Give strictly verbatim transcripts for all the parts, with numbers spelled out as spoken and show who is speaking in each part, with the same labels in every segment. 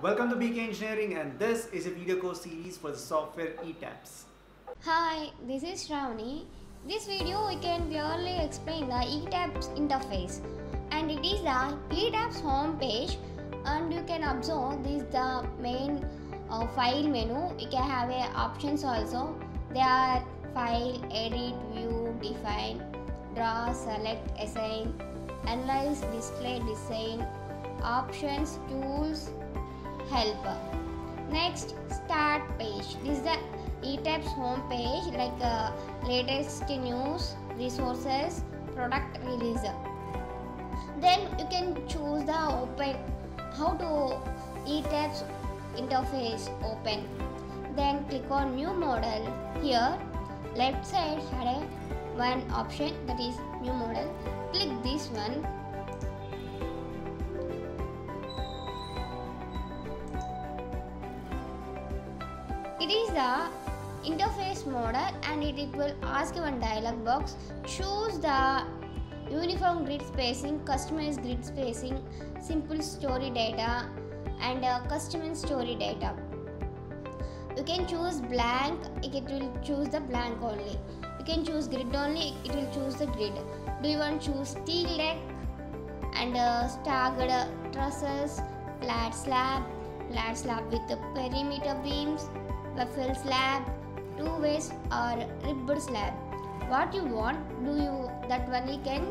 Speaker 1: Welcome to B K Engineering, and this is a video course series for the software E TAPS.
Speaker 2: Hi, this is Shravani. This video we can clearly explain the E TAPS interface, and it is the E TAPS home page, and you can observe this the main uh, file menu. You can have a options also. They are file, edit, view, define, draw, select, assign, analyze, display, design, options, tools, help. Next, start page. This is the E TAPS home page, like uh, latest news, resources, product release. Then you can choose the open, how to E TAPS interface open. Then click on new model. Here left side had a one option, that is new model. Click this one. It is the interface model, and it, it will ask one dialog box. Choose the uniform grid spacing, customized grid spacing, simple story data, and uh, custom story data. You can choose blank, it will choose the blank only. You can choose grid only, it will choose the grid. Do you want to choose steel deck and uh, staggered trusses, flat slab, flat slab with the perimeter beams, waffle slab, two ways, or ribbed slab? What you want, do you that one you can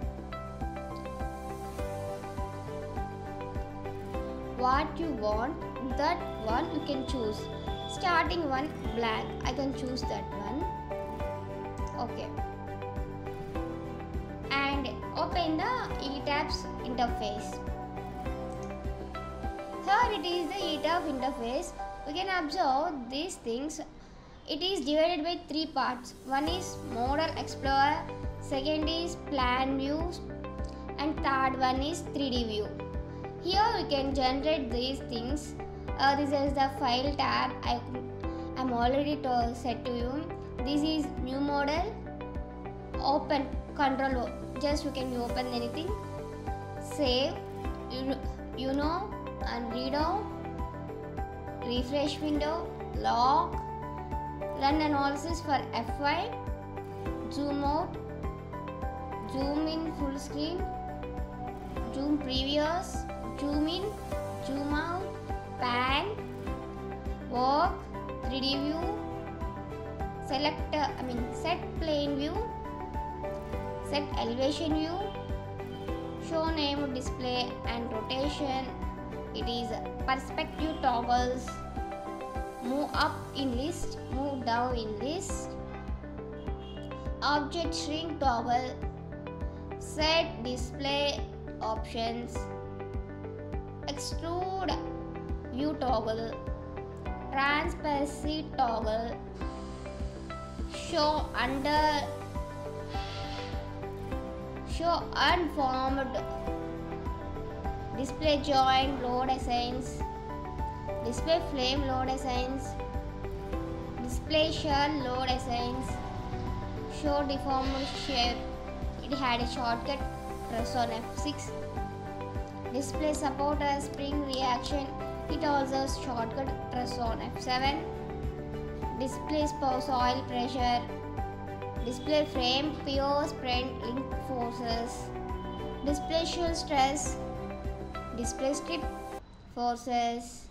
Speaker 2: what you want, that one you can choose. Starting one blank, I can choose that one. Okay, and open the E TAPS interface. Here it is the E TAPS interface. We can observe these things. It is divided by three parts. One is model explorer, second is plan views, and third one is three D view. Here we can generate these things. Uh, this is the file tab. I am already to set to you. This is new model. Open control O. Just you can open anything. Save. You, you know and read out. Refresh window. Lock. Run analysis for F five. Zoom out. Zoom in full screen. Zoom previous. Zoom in. Zoom out. Pan. Work. three D view. Select, uh, I mean set plane view. Set elevation view. Show name, display, and rotation. It is perspective toggles. Move up in list, move down in list. Object shrink toggle. Set display options. Extrude view toggle. Transparency toggle. Show under show unformed. Display joint load assigns. Display flame load assigns. Display shell load assigns. Show deformed shape. It had a shortcut, press on F six. Display support a spring reaction. It also shortcut, press on F seven. Display spouse oil pressure. Display frame pure sprint link forces. Display shear stress. Display strip forces.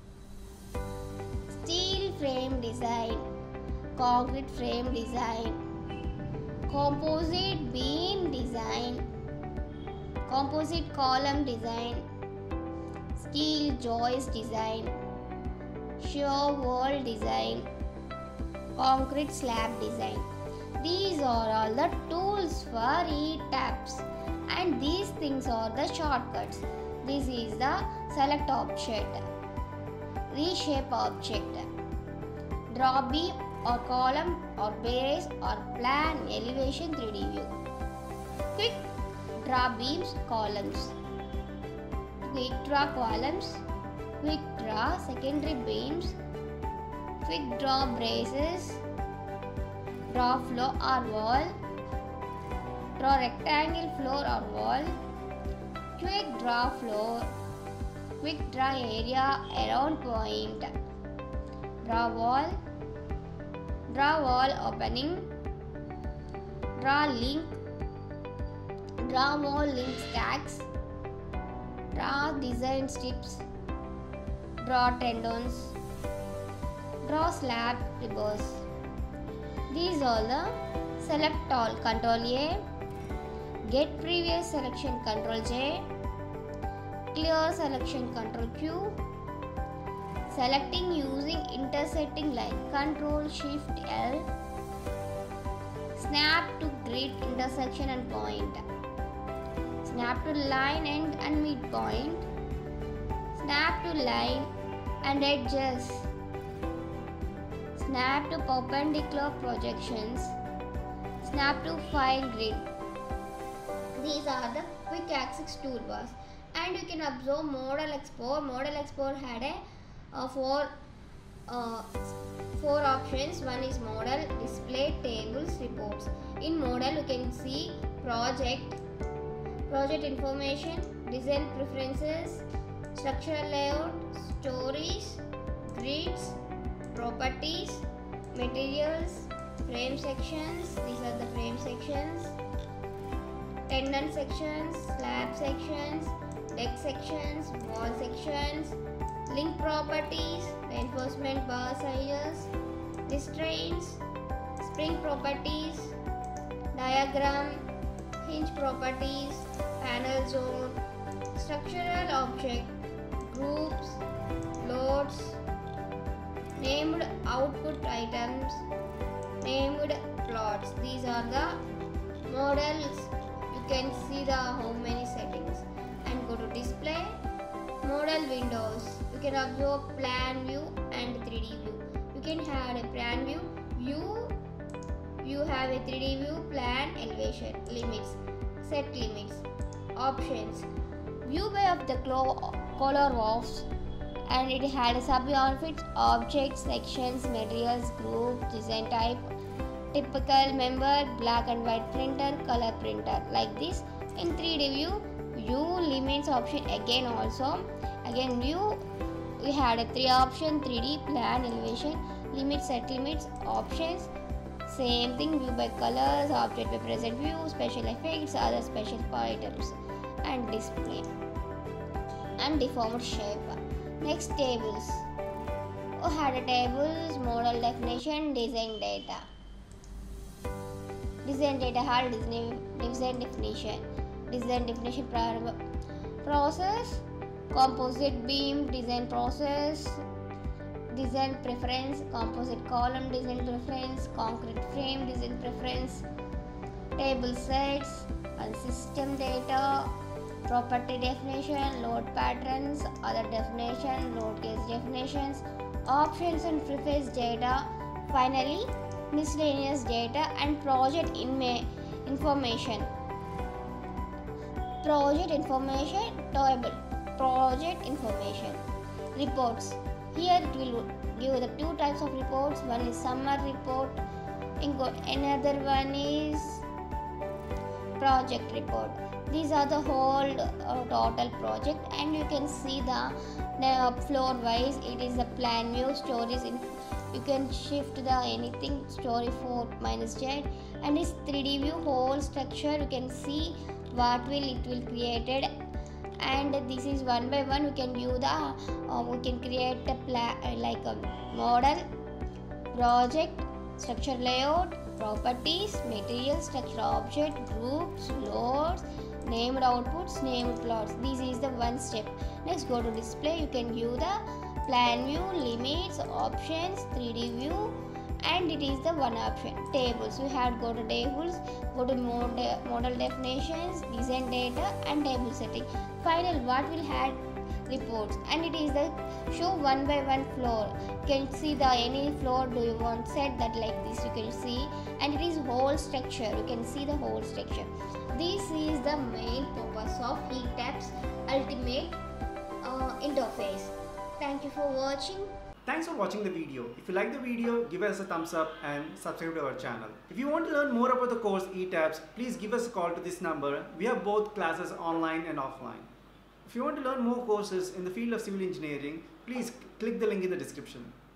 Speaker 2: Steel frame design. Concrete frame design. Composite beam design. Composite column design. Steel joist design. Shear wall design. Concrete slab design. These are all the tools for E TAPS, and these things are the shortcuts. This is the select object, reshape object, draw beam or column or base or plan elevation three D view. Quick draw beams, columns. Quick draw columns. Quick draw secondary beams. Quick draw braces. Draw floor or wall. Draw rectangle floor or wall. Quick draw floor. quick draw area around point. Draw wall. Draw wall opening. Draw link. Draw wall link stacks. Draw design strips. Draw tendons. Draw slab reverse. These are the select all. Control A. Get previous selection. Control J. Clear selection. Control Q. Selecting using intersecting line. Control Shift L. Snap to grid intersection and point. Snap to line end and midpoint. Snap to line and edges. Snap to perpendicular projections. Snap to fine grid. These are the quick access toolbars. And you can observe Model Export. Model Export had a uh, four uh, four options. One is model, display, tables, reports. In model you can see project, project information, design preferences, structural layout, stories, grids, properties, materials, frame sections. These are the frame sections. Tendon sections, slab sections, deck sections, wall sections, link properties, reinforcement bar sizes, restraints, spring properties, diagram, hinge properties, panel zone, structural object, groups, loads, named output items, named plots. These are the models. You can see the how many settings. And go to display, model windows. You can observe plan view and three D view. You can have a plan view, view, you have a three D view, plan, elevation, limits, set limits, options, view by of the color walls, and it had a sub-units, objects, sections, materials, group, design type, typical member, black and white printer, color printer, like this. In three D view, view limits option again also. Again view, we had a three option, three D, plan, elevation, limit, set limits, options. Same thing, view by colors, object by present view, special effects, other special items, and display and deformed shape. Next, tables. We had a tables, model definition, design data. Design data had design, design definition. Design definition process, composite beam design process, design preference, composite column design preference, concrete frame design preference, table sets, and system data, property definition, load patterns, other definition, load case definitions, options and preface data, finally miscellaneous data and project in information. Project information, table, project information, reports. Here it will give the two types of reports. One is summer report, another one is project report. These are the whole uh, total project, and you can see the, the floor wise. It is the plan view, stories in. You can shift the anything, story four minus Z, and this three D view whole structure. You can see what will it will created, and this is one by one. We can view the uh, we can create a plan uh, like a model, project, structure layout, properties, material, structure object, groups, loads, named outputs, named plots. This is the one step. Next, go to display. You can view the plan view, limits, options, three D view, and it is the one option. Tables. We have go to tables, go to model, model definitions, design data, and table setting. Final, what will have reports, and it is the show one by one floor. You can see the any floor do you want set that like this. You can see, and it is whole structure. You can see the whole structure. This is the main purpose of HeatApp's ultimate uh, interface. Thank you for watching.
Speaker 1: Thanks for watching the video. If you like the video, give us a thumbs up and subscribe to our channel. If you want to learn more about the course HeatApps, please give us a call to this number. We have both classes online and offline. If you want to learn more courses in the field of civil engineering, please click the link in the description.